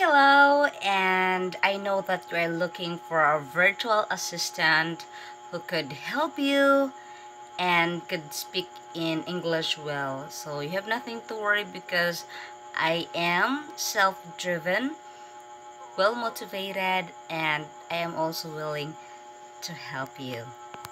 Hello, and I know that you are looking for a virtual assistant who could help you and could speak in English well. So you have nothing to worry because I am self-driven, well motivated, and I am also willing to help you.